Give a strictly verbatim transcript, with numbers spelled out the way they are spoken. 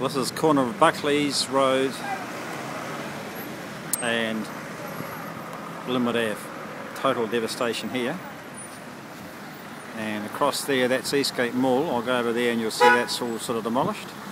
This is corner of Buckley's Road and Linwood Ave. Total devastation here. And across there, that's Eastgate Mall. I'll go over there and you'll see that's all sort of demolished.